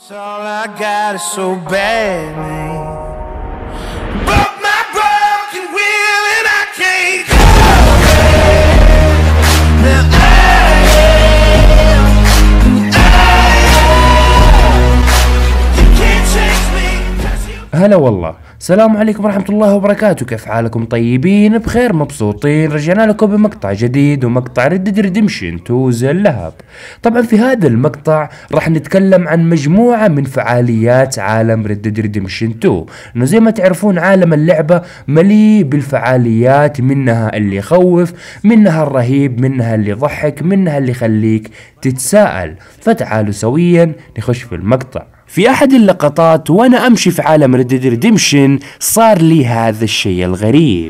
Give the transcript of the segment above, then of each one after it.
All I got is so bad, man. Broke my broken will and I can't go away. Now you can't change me. هلا والله، السلام عليكم ورحمة الله وبركاته. كيف حالكم؟ طيبين بخير مبسوطين؟ رجعنا لكم بمقطع جديد ومقطع Red Dead Redemption 2 زي اللهب. طبعا في هذا المقطع راح نتكلم عن مجموعة من فعاليات عالم Red Dead Redemption 2. انه زي ما تعرفون عالم اللعبة مليء بالفعاليات، منها اللي يخوف، منها الرهيب، منها اللي يضحك، منها اللي يخليك تتساءل. فتعالوا سويا نخش في المقطع. في احد اللقطات وانا امشي في عالم Red Dead Redemption صار لي هذا الشيء الغريب.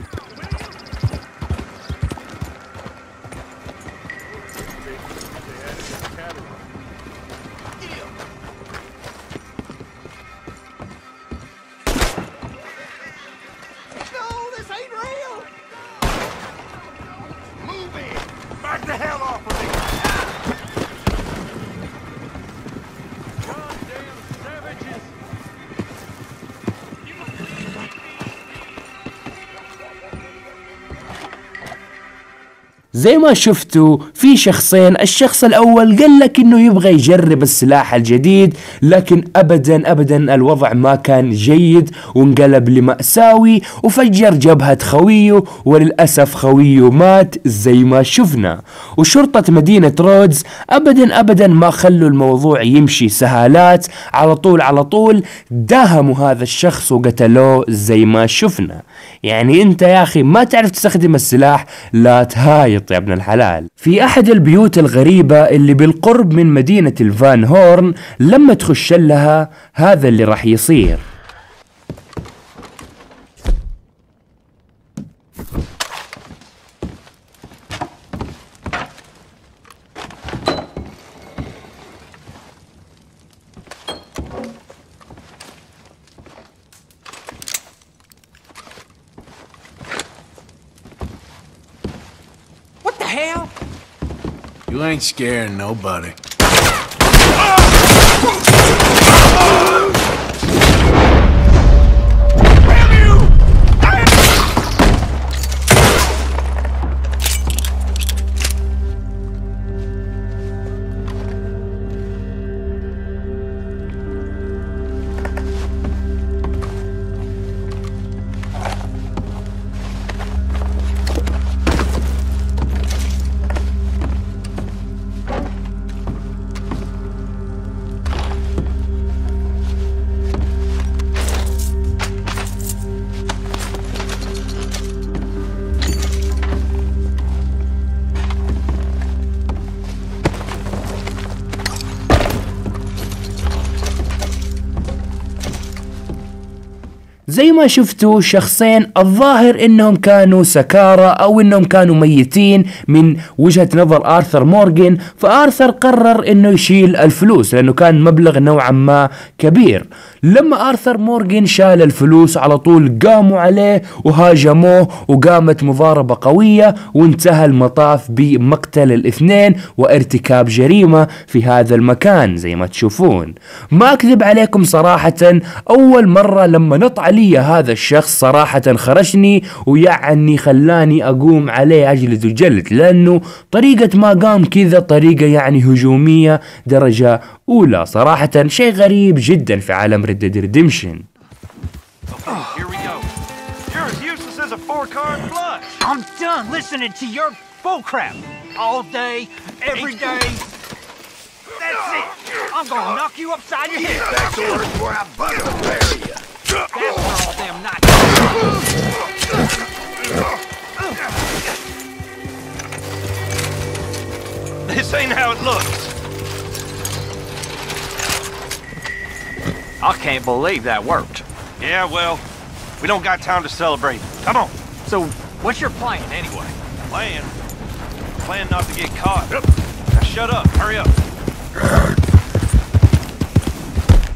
زي ما شفتوا في شخصين، الشخص الاول قال لك انه يبغى يجرب السلاح الجديد، لكن ابدا الوضع ما كان جيد وانقلب لمأساوي وفجر جبهة خويه، وللأسف خويه مات زي ما شفنا. وشرطة مدينة رودز ابدا ما خلوا الموضوع يمشي سهالات، على طول داهموا هذا الشخص وقتلوه زي ما شفنا. يعني انت يا اخي ما تعرف تستخدم السلاح، لا تهايط يا ابن الحلال. في احد البيوت الغريبة اللي بالقرب من مدينة الفان هورن، لما تخش لها هذا اللي راح يصير. Hell? You ain't scaring nobody. زي ما شفتوا شخصين الظاهر انهم كانوا سكارى او انهم كانوا ميتين من وجهة نظر آرثر مورغان، فآرثر قرر انه يشيل الفلوس لانه كان مبلغ نوعا ما كبير. لما آرثر مورغان شال الفلوس على طول قاموا عليه وهاجموه، وقامت مضاربة قوية وانتهى المطاف بمقتل الاثنين وارتكاب جريمة في هذا المكان. زي ما تشوفون ما اكذب عليكم صراحة، اول مرة لما نط علي هذا الشخص صراحة خرجني، ويعني خلاني اقوم عليه اجلد وجلد، لانه طريقة ما قام كذا طريقة يعني هجومية درجة اولى. صراحة شيء غريب جدا في عالم Red Dead Redemption. Here we go. You're as useless as a four-card flush. I'm done listening to your bullcrap all day, every day. That's it. I'm gonna knock you upside your head. Back to work before I bust the bury you. That's for all them not. This ain't how it looks. I can't believe that worked. Yeah, well, we don't got time to celebrate. Come on. So, what's your plan anyway? Plan not to get caught. Now shut up, hurry up.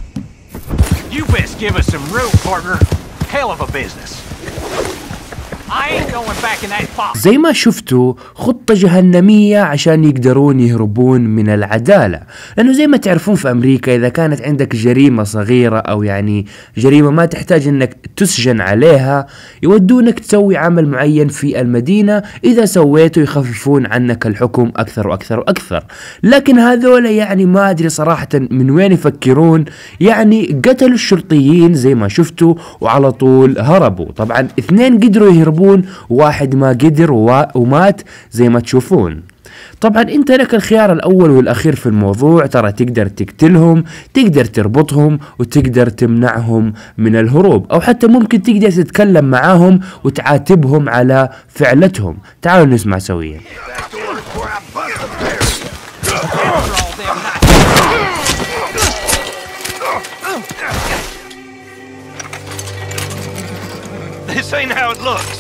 You best give us some room, partner. Hell of a business. I ain't going back in that box. زي ما شفتوا خطة جهنمية عشان يقدرون يهربون من العدالة، لأنه زي ما تعرفون في أمريكا إذا كانت عندك جريمة صغيرة أو يعني جريمة ما تحتاج أنك تسجن عليها يودونك تسوي عمل معين في المدينة، إذا سويته يخففون عنك الحكم أكثر وأكثر وأكثر. لكن هذول يعني ما أدري صراحة من وين يفكرون، يعني قتلوا الشرطيين زي ما شفتوا وعلى طول هربوا. طبعا 2 قدروا يهربون وواحد ما قدر ومات زي ما تشوفون. طبعا انت لك الخيار الاول والاخير في الموضوع، ترى تقدر تقتلهم، تقدر تربطهم، وتقدر تمنعهم من الهروب، او حتى ممكن تقدر تتكلم معاهم وتعاتبهم على فعلتهم. تعالوا نسمع سويا. This ain't how it looks.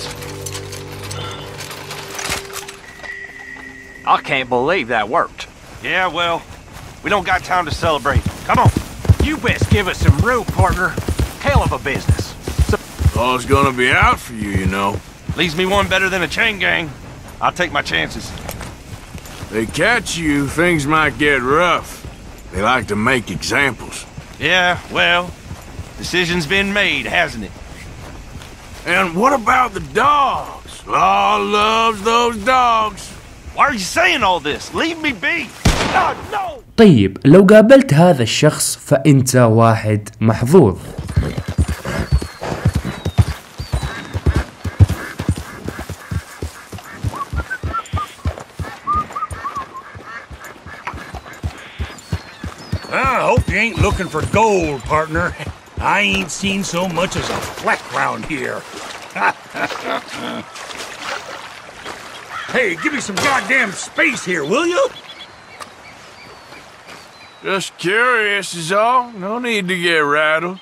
I can't believe that worked. Yeah, well, we don't got time to celebrate. Come on. You best give us some room, partner. Hell of a business. Law's gonna be out for you, you know. Leaves me one better than a chain gang. I'll take my chances. They catch you, things might get rough. They like to make examples. Yeah, well, decision's been made, hasn't it? And what about the dogs? Law loves those dogs. Why are you saying all this? Leave me be. God, no! طيب لو قابلت هذا الشخص فأنت واحد محظوظ. I hope you ain't looking for gold, partner. I ain't seen so much as a fleck round here. Hey, give me some goddamn space here, will you? Just curious is all. No need to get rattled.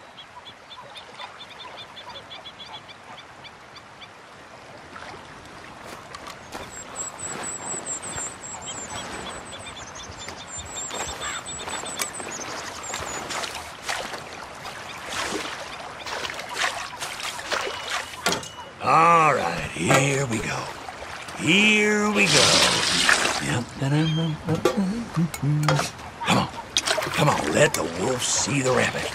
All right, here we go. Here we go. Come on. Come on, let the wolf see the rabbit.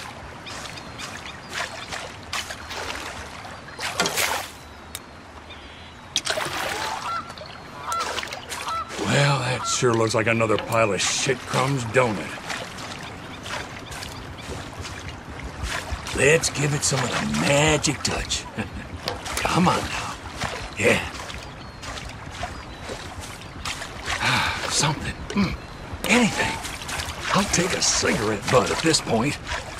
Well, that sure looks like another pile of shit crumbs, don't it? Let's give it some of the magic touch. Come on now. Yeah. Something. Anything. I'll take a cigarette butt at this point.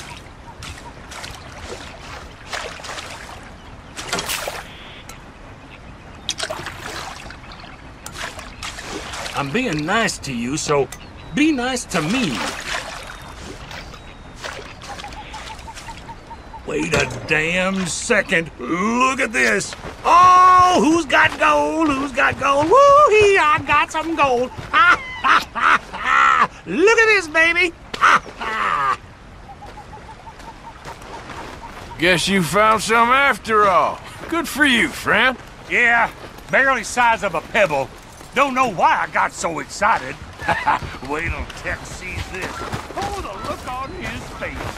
I'm being nice to you, so be nice to me. Wait a damn second. Look at this. Oh, who's got gold? Who's got gold? Woo-hee, I got some gold. Ha, ha, ha, ha. Look at this, baby. Ha, ha. Guess you found some after all. Good for you, friend. Yeah, barely size of a pebble. Don't know why I got so excited. Wait till Tex sees this. Oh, the look on his face.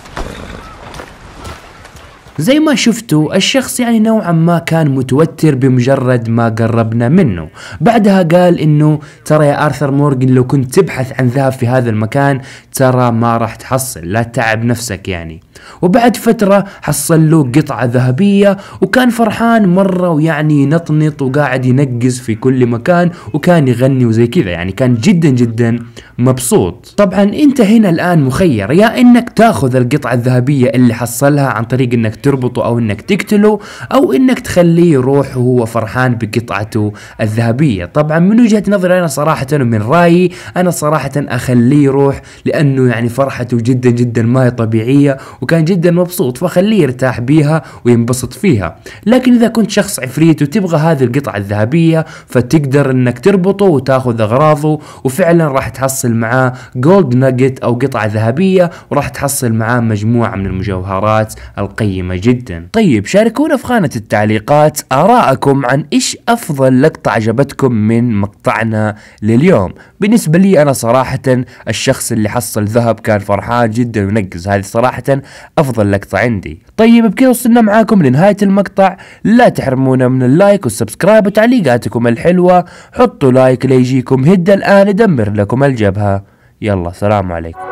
زي ما شفتوا الشخص يعني نوعا ما كان متوتر بمجرد ما قربنا منه. بعدها قال انه ترى يا آرثر مورغان لو كنت تبحث عن ذهب في هذا المكان ترى ما راح تحصل، لا تتعب نفسك يعني. وبعد فترة حصل له قطعة ذهبية وكان فرحان مرة ويعني ينطنط وقاعد ينقز في كل مكان وكان يغني وزي كذا، يعني كان جدا جدا مبسوط. طبعا انت هنا الآن مخير، يا انك تاخذ القطعة الذهبية اللي حصلها عن طريق انك تربطه او انك تقتله، او انك تخليه يروح وهو فرحان بقطعته الذهبية. طبعا من وجهة نظري انا صراحة ومن رأيي انا صراحة اخليه يروح، لانه يعني فرحته جدا جدا ما هي طبيعية وكان جدا مبسوط، فخليه يرتاح بيها وينبسط فيها. لكن اذا كنت شخص عفريت وتبغى هذه القطعة الذهبية فتقدر انك تربطه وتاخذ اغراضه، وفعلا راح تحصل معاه جولد ناجت او قطعة ذهبية، وراح تحصل معاه مجموعة من المجوهرات القيمة عظيمة جدا. طيب شاركونا في خانة التعليقات آراءكم عن إيش أفضل لقطة عجبتكم من مقطعنا لليوم. بالنسبة لي أنا صراحة الشخص اللي حصل ذهب كان فرحان جدا ونقز، هذه صراحة أفضل لقطة عندي. طيب بكذا وصلنا معاكم لنهاية المقطع، لا تحرمونا من اللايك والسبسكرايب وتعليقاتكم الحلوة. حطوا لايك ليجيكم هد الآن يدمر لكم الجبهة. يلا سلام عليكم.